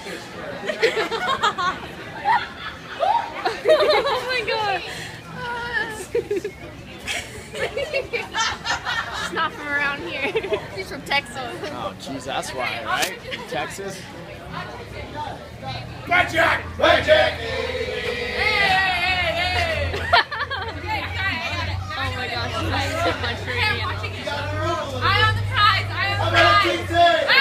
Oh my god. She's not from around here. She's from Texas. Oh, jeez, that's why, right? Texas. Magic! Magic! Oh my gosh, she's my tree. Eye on the prize! Eye on the prize!